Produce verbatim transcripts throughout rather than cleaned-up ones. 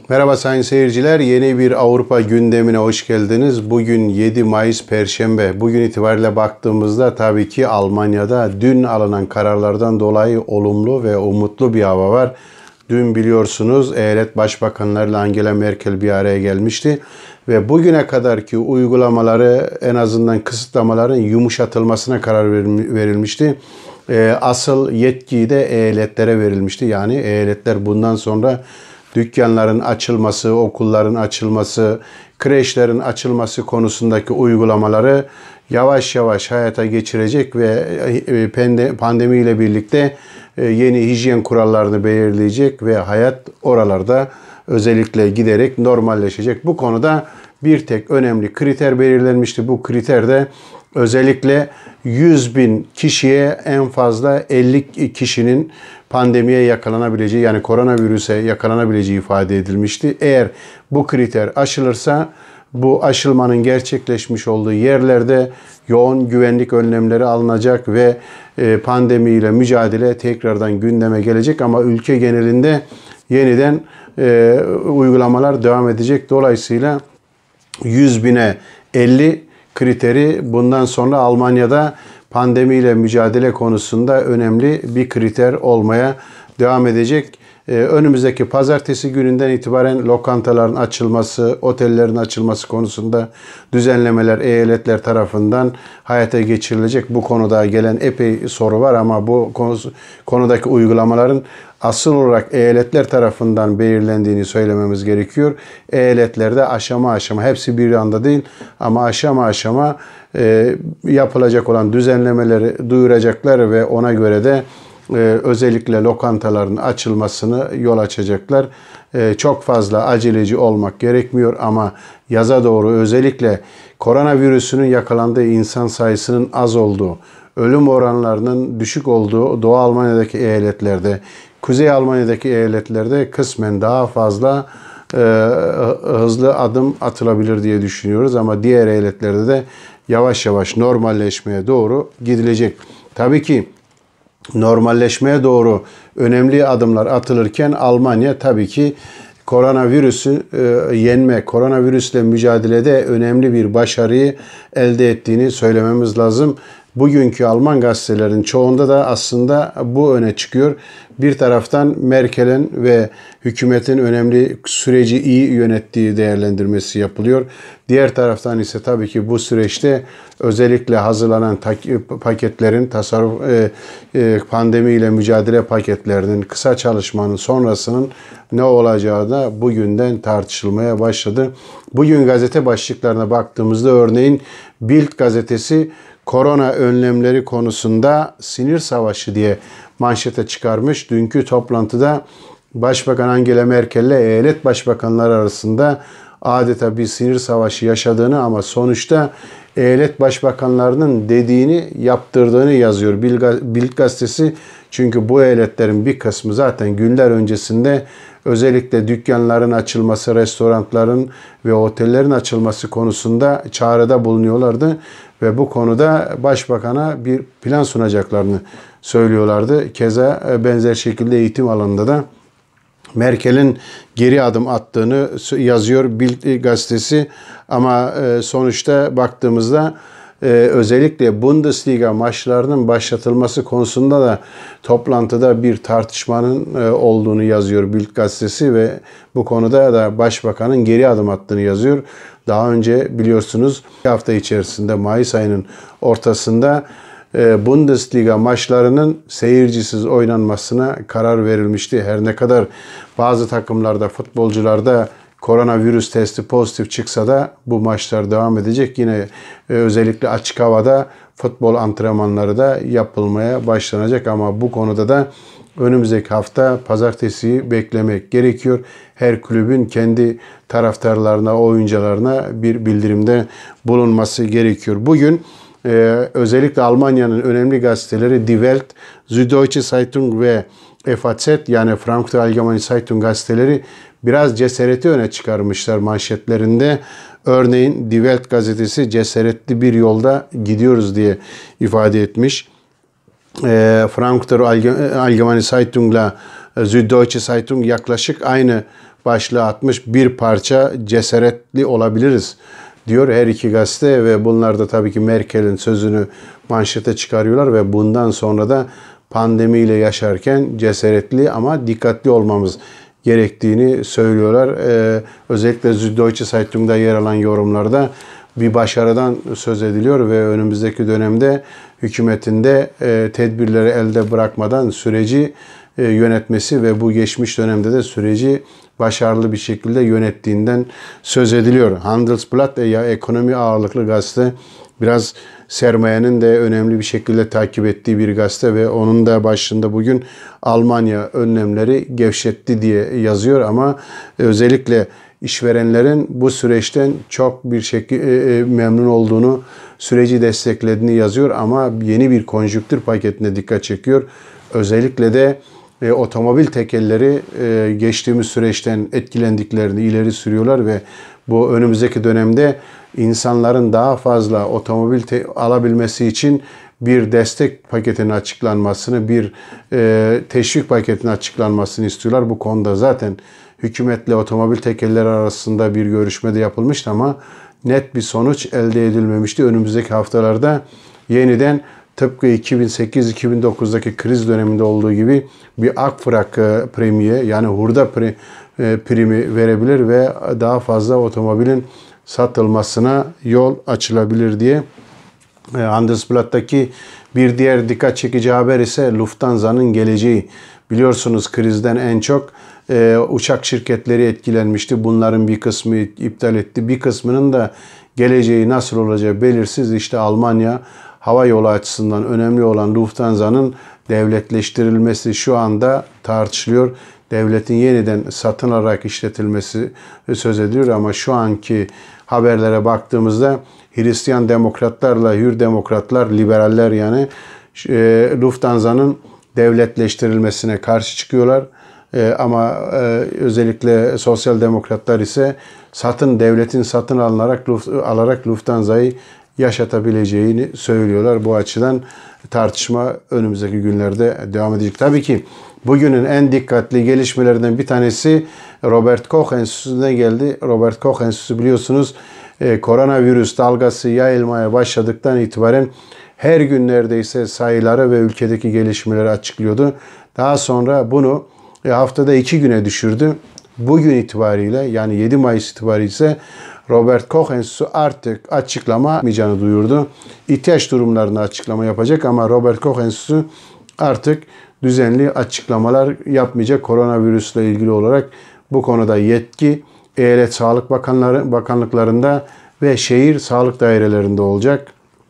Merhaba sayın seyirciler. Yeni bir Avrupa gündemine hoş geldiniz. Bugün yedi Mayıs Perşembe. Bugün itibariyle baktığımızda tabii ki Almanya'da dün alınan kararlardan dolayı olumlu ve umutlu bir hava var. Dün biliyorsunuz eyalet başbakanlarıyla Angela Merkel bir araya gelmişti. Ve bugüne kadarki uygulamaları, en azından kısıtlamaların yumuşatılmasına karar verilmişti. Asıl yetkiyi de eyaletlere verilmişti. Yani eyaletler bundan sonra dükkanların açılması, okulların açılması, kreşlerin açılması konusundaki uygulamaları yavaş yavaş hayata geçirecek ve pandemiyle birlikte yeni hijyen kurallarını belirleyecek ve hayat oralarda özellikle giderek normalleşecek. Bu konuda bir tek önemli kriter belirlenmişti. Bu kriter de özellikle yüz bin kişiye en fazla elli kişinin pandemiye yakalanabileceği, yani koronavirüse yakalanabileceği ifade edilmişti. Eğer bu kriter aşılırsa bu aşılmanın gerçekleşmiş olduğu yerlerde yoğun güvenlik önlemleri alınacak ve pandemiyle mücadele tekrardan gündeme gelecek, ama ülke genelinde yeniden e, uygulamalar devam edecek. Dolayısıyla yüz bine elli kriteri bundan sonra Almanya'da pandemiyle mücadele konusunda önemli bir kriter olmaya devam edecek. Ee, önümüzdeki pazartesi gününden itibaren lokantaların açılması, otellerin açılması konusunda düzenlemeler eyaletler tarafından hayata geçirilecek. Bu konuda gelen epey soru var, ama bu konusu, konudaki uygulamaların asıl olarak eyaletler tarafından belirlendiğini söylememiz gerekiyor. Eyaletlerde aşama aşama, hepsi bir anda değil ama aşama aşama e, yapılacak olan düzenlemeleri duyuracaklar ve ona göre de e, özellikle lokantaların açılmasını yol açacaklar. E, çok fazla aceleci olmak gerekmiyor, ama yaza doğru özellikle koronavirüsünün yakalandığı insan sayısının az olduğu, ölüm oranlarının düşük olduğu Doğu Almanya'daki eyaletlerde, Kuzey Almanya'daki eyaletlerde kısmen daha fazla e, hızlı adım atılabilir diye düşünüyoruz. Ama diğer eyaletlerde de yavaş yavaş normalleşmeye doğru gidilecek. Tabii ki normalleşmeye doğru önemli adımlar atılırken Almanya tabii ki koronavirüsü e, yenme, koronavirüsle mücadelede önemli bir başarıyı elde ettiğini söylememiz lazım. Bugünkü Alman gazetelerin çoğunda da aslında bu öne çıkıyor. Bir taraftan Merkel'in ve hükümetin önemli süreci iyi yönettiği değerlendirmesi yapılıyor. Diğer taraftan ise tabii ki bu süreçte özellikle hazırlanan paketlerin, tasarruf e, e, pandemiyle mücadele paketlerinin, kısa çalışmanın sonrasının ne olacağı da bugünden tartışılmaya başladı. Bugün gazete başlıklarına baktığımızda örneğin Bild gazetesi korona önlemleri konusunda sinir savaşı diye manşete çıkarmış. Dünkü toplantıda Başbakan Angela Merkel ile eyalet başbakanları arasında adeta bir sinir savaşı yaşadığını, ama sonuçta eyalet başbakanlarının dediğini yaptırdığını yazıyor Bild gazetesi. Çünkü bu eyaletlerin bir kısmı zaten günler öncesinde özellikle dükkanların açılması, restoranların ve otellerin açılması konusunda çağrıda bulunuyorlardı. Ve bu konuda başbakana bir plan sunacaklarını söylüyorlardı. Keza benzer şekilde eğitim alanında da Merkel'in geri adım attığını yazıyor Bild gazetesi. Ama sonuçta baktığımızda özellikle Bundesliga maçlarının başlatılması konusunda da toplantıda bir tartışmanın olduğunu yazıyor Bild gazetesi ve bu konuda da başbakanın geri adım attığını yazıyor. Daha önce biliyorsunuz bir hafta içerisinde Mayıs ayının ortasında Bundesliga maçlarının seyircisiz oynanmasına karar verilmişti. Her ne kadar bazı takımlarda, futbolcularda koronavirüs testi pozitif çıksa da bu maçlar devam edecek. Yine özellikle açık havada futbol antrenmanları da yapılmaya başlanacak, ama bu konuda da önümüzdeki hafta pazartesiyi beklemek gerekiyor. Her kulübün kendi taraftarlarına, oyuncularına bir bildirimde bulunması gerekiyor. Bugün e, özellikle Almanya'nın önemli gazeteleri Die Welt, Süddeutsche Zeitung ve F A Z, yani Frankfurter Allgemeine Zeitung gazeteleri biraz cesareti öne çıkarmışlar manşetlerinde. Örneğin Die Welt gazetesi cesaretli bir yolda gidiyoruz diye ifade etmiş. e, Frankfurter Allgemeine Zeitung'la Süddeutsche Zeitung yaklaşık aynı başlığı atmış, bir parça cesaretli olabiliriz diyor her iki gazete ve bunlar da tabii ki Merkel'in sözünü manşete çıkarıyorlar ve bundan sonra da pandemiyle yaşarken cesaretli ama dikkatli olmamız gerektiğini söylüyorlar. Ee, özellikle Süddeutsche Zeitung'da yer alan yorumlarda bir başarıdan söz ediliyor ve önümüzdeki dönemde hükümetin de e, tedbirleri elde bırakmadan süreci e, yönetmesi ve bu geçmiş dönemde de süreci başarılı bir şekilde yönettiğinden söz ediliyor. Handelsblatt ya ekonomi ağırlıklı gazete, biraz sermayenin de önemli bir şekilde takip ettiği bir gazete ve onun da başında bugün Almanya önlemleri gevşetti diye yazıyor ama özellikle işverenlerin bu süreçten çok bir şekilde memnun olduğunu, süreci desteklediğini yazıyor ama yeni bir konjüktür paketine dikkat çekiyor. Özellikle de E, otomobil tekelleri e, geçtiğimiz süreçten etkilendiklerini ileri sürüyorlar ve bu önümüzdeki dönemde insanların daha fazla otomobil alabilmesi için bir destek paketinin açıklanmasını, bir e, teşvik paketinin açıklanmasını istiyorlar. Bu konuda zaten hükümetle otomobil tekelleri arasında bir görüşmede yapılmıştı ama net bir sonuç elde edilmemişti. Önümüzdeki haftalarda yeniden tıpkı iki bin sekiz iki bin dokuzdaki kriz döneminde olduğu gibi bir akfrak premiye yani hurda primi verebilir ve daha fazla otomobilin satılmasına yol açılabilir diye. Handelsblatt'taki bir diğer dikkat çekici haber ise Lufthansa'nın geleceği. Biliyorsunuz krizden en çok e, uçak şirketleri etkilenmişti. Bunların bir kısmı iptal etti. Bir kısmının da geleceği nasıl olacağı belirsiz. İşte Almanya hava yolu açısından önemli olan Lufthansa'nın devletleştirilmesi şu anda tartışılıyor. Devletin yeniden satın alarak işletilmesi söz ediliyor ama şu anki haberlere baktığımızda Hristiyan demokratlarla Hür demokratlar, liberaller yani e, Lufthansa'nın devletleştirilmesine karşı çıkıyorlar. E, ama e, özellikle sosyal demokratlar ise satın devletin satın alınarak alarak Lufthansa'yı yaşatabileceğini söylüyorlar. Bu açıdan tartışma önümüzdeki günlerde devam edecek. Tabii ki bugünün en dikkatli gelişmelerinden bir tanesi Robert Koch Enstitüsü'ne geldi. Robert Koch Enstitüsü biliyorsunuz e, koronavirüs dalgası yayılmaya başladıktan itibaren her gün neredeyse sayıları ve ülkedeki gelişmeleri açıklıyordu. Daha sonra bunu e, haftada iki güne düşürdü. Bugün itibariyle yani yedi Mayıs itibariyle ise Robert Koch Enstitüsü artık açıklama yapmayacağını duyurdu. İhtiyaç durumlarında açıklama yapacak ama Robert Koch Enstitüsü artık düzenli açıklamalar yapmayacak koronavirüsle ilgili olarak. Bu konuda yetki eyalet sağlık bakanları bakanlıklarında ve şehir sağlık dairelerinde olacak.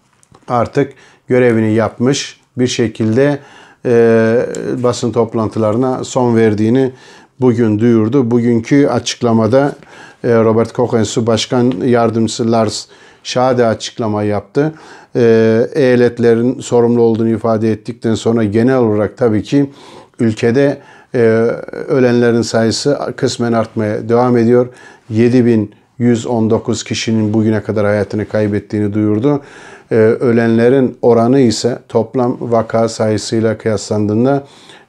Artık görevini yapmış bir şekilde e, basın toplantılarına son verdiğini bugün duyurdu. Bugünkü açıklamada e, Robert Koch Enstitüsü Başkan Yardımcısı Lars Schade açıklama yaptı. E, eyaletlerin sorumlu olduğunu ifade ettikten sonra genel olarak tabii ki ülkede e, ölenlerin sayısı kısmen artmaya devam ediyor. yedi bin yüz on dokuz kişinin bugüne kadar hayatını kaybettiğini duyurdu. Ee, ölenlerin oranı ise toplam vaka sayısıyla kıyaslandığında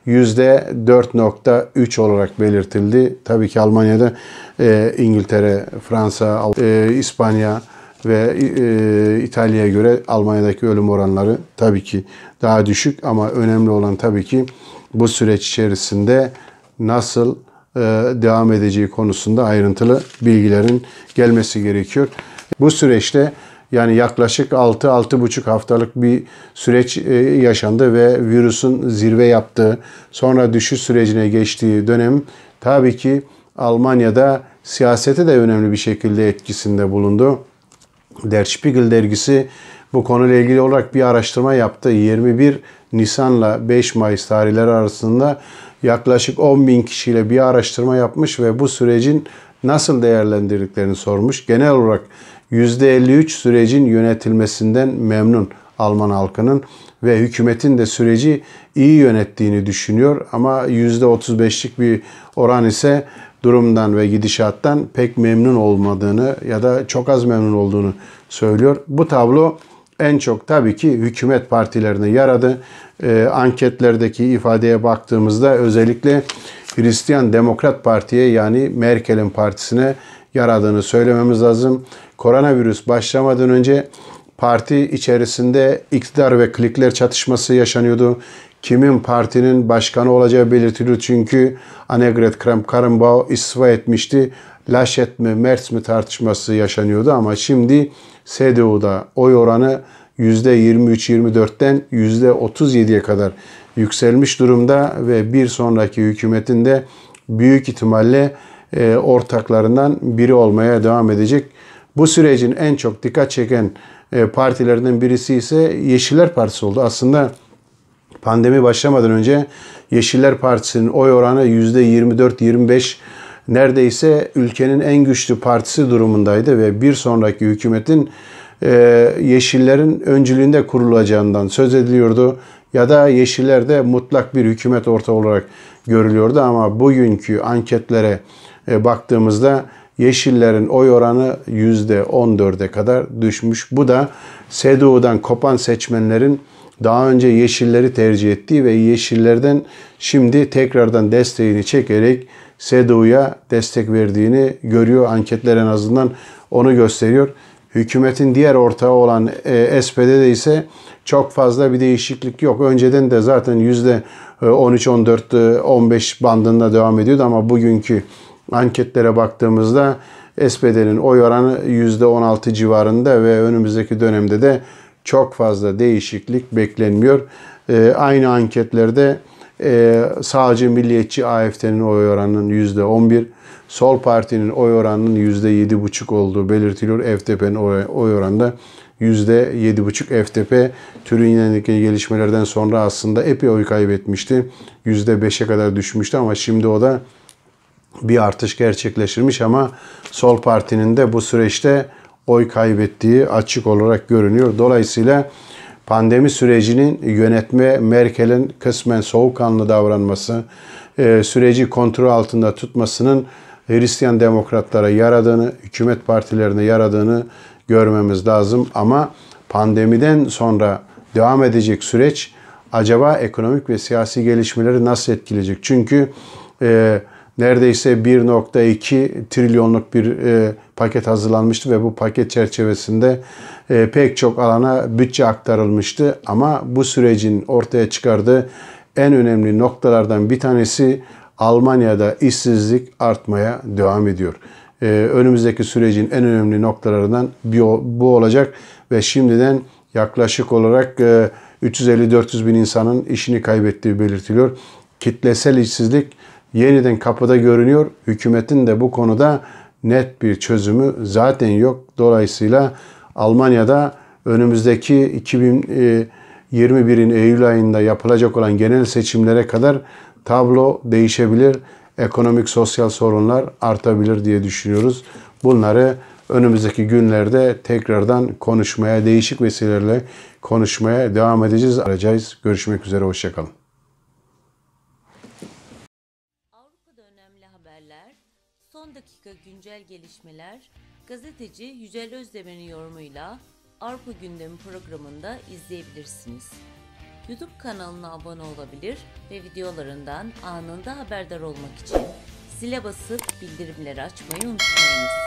yüzde dört nokta üç olarak belirtildi. Tabii ki Almanya'da e, İngiltere, Fransa, e, İspanya ve e, İtalya'ya göre Almanya'daki ölüm oranları tabii ki daha düşük ama önemli olan tabii ki bu süreç içerisinde nasıl devam edeceği konusunda ayrıntılı bilgilerin gelmesi gerekiyor. Bu süreçte yani yaklaşık altı altı buçuk haftalık bir süreç yaşandı ve virüsün zirve yaptığı, sonra düşüş sürecine geçtiği dönem tabii ki Almanya'da siyasete de önemli bir şekilde etkisinde bulundu. Der Spiegel dergisi bu konuyla ilgili olarak bir araştırma yaptı. yirmi bir Nisan'la beş Mayıs tarihleri arasında yaklaşık on bin kişiyle bir araştırma yapmış ve bu sürecin nasıl değerlendirdiklerini sormuş. Genel olarak yüzde elli üç sürecin yönetilmesinden memnun Alman halkının ve hükümetin de süreci iyi yönettiğini düşünüyor. Ama yüzde otuz beşlik bir oran ise durumdan ve gidişattan pek memnun olmadığını ya da çok az memnun olduğunu söylüyor. Bu tablo en çok tabii ki hükümet partilerine yaradı. E, anketlerdeki ifadeye baktığımızda özellikle Hristiyan Demokrat Parti'ye, yani Merkel'in partisine yaradığını söylememiz lazım. Koronavirüs başlamadan önce parti içerisinde iktidar ve klikler çatışması yaşanıyordu. Kimin partinin başkanı olacağı belirtiliyor. Çünkü Annegret Kramp-Karrenbauer istifa etmişti. Laschet mi, Merz mi tartışması yaşanıyordu ama şimdi C D U'da oy oranı yüzde yirmi üç yirmi dörtten yüzde otuz yediye kadar yükselmiş durumda ve bir sonraki hükümetin de büyük ihtimalle e, ortaklarından biri olmaya devam edecek. Bu sürecin en çok dikkat çeken e, partilerden birisi ise Yeşiller Partisi oldu. Aslında pandemi başlamadan önce Yeşiller Partisi'nin oy oranı yüzde yirmi dört yirmi beş, neredeyse ülkenin en güçlü partisi durumundaydı ve bir sonraki hükümetin e, Yeşillerin öncülüğünde kurulacağından söz ediliyordu. Ya da Yeşiller mutlak bir hükümet ortağı olarak görülüyordu ama bugünkü anketlere e, baktığımızda Yeşillerin oy oranı yüzde on dörde kadar düşmüş. Bu da C D U'dan kopan seçmenlerin daha önce Yeşilleri tercih ettiği ve Yeşillerden şimdi tekrardan desteğini çekerek C D U'ya destek verdiğini görüyor. Anketler en azından onu gösteriyor. Hükümetin diğer ortağı olan e, S P D'de ise çok fazla bir değişiklik yok. Önceden de zaten yüzde on üç on dört on beş bandında devam ediyordu ama bugünkü anketlere baktığımızda S P D'nin oy oranı yüzde on altı civarında ve önümüzdeki dönemde de çok fazla değişiklik beklenmiyor. E, aynı anketlerde e, sağcı milliyetçi A F D'nin oy oranının yüzde on bir, Sol Parti'nin oy oranının yüzde yedi buçuk olduğu belirtiliyor. F D P'nin oy, oy oranında yüzde yedi buçuk. F D P Türkiye'deki gelişmelerden sonra aslında epey oy kaybetmişti. yüzde beşe kadar düşmüştü ama şimdi o da bir artış gerçekleştirmiş ama Sol Parti'nin de bu süreçte oy kaybettiği açık olarak görünüyor. Dolayısıyla pandemi sürecinin yönetme Merkel'in kısmen soğukkanlı davranması, e, süreci kontrol altında tutmasının Hristiyan demokratlara yaradığını, hükümet partilerine yaradığını görmemiz lazım. Ama pandemiden sonra devam edecek süreç acaba ekonomik ve siyasi gelişmeleri nasıl etkileyecek? Çünkü e, neredeyse bir nokta iki trilyonluk bir e, paket hazırlanmıştı ve bu paket çerçevesinde e, pek çok alana bütçe aktarılmıştı. Ama bu sürecin ortaya çıkardığı en önemli noktalardan bir tanesi Almanya'da işsizlik artmaya devam ediyor. E, önümüzdeki sürecin en önemli noktalarından bir, bu olacak ve şimdiden yaklaşık olarak e, üç yüz elli dört yüz bin insanın işini kaybettiği belirtiliyor. Kitlesel işsizlik yeniden kapıda görünüyor. Hükümetin de bu konuda net bir çözümü zaten yok. Dolayısıyla Almanya'da önümüzdeki iki bin yirmi birin Eylül ayında yapılacak olan genel seçimlere kadar tablo değişebilir. Ekonomik, sosyal sorunlar artabilir diye düşünüyoruz. Bunları önümüzdeki günlerde tekrardan konuşmaya, değişik vesilelerle konuşmaya devam edeceğiz. Arayacağız. Görüşmek üzere. Hoşça kalın. Avrupa'da önemli haberler, son dakika güncel gelişmeler, gazeteci Yücel Özdemir'in yorumuyla Avrupa Gündemi programında izleyebilirsiniz. YouTube kanalına abone olabilir ve videolarından anında haberdar olmak için zile basıp bildirimleri açmayı unutmayınız.